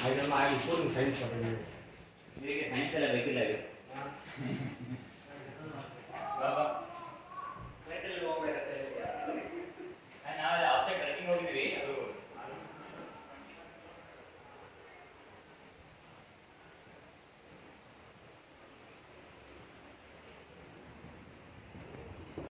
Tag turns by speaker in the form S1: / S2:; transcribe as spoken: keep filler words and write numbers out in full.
S1: I don't know. I was putting science for you.
S2: ನಿಮಗೆ science ಎಲ್ಲ ಬೇಕಿಲ್ಲ ಇದು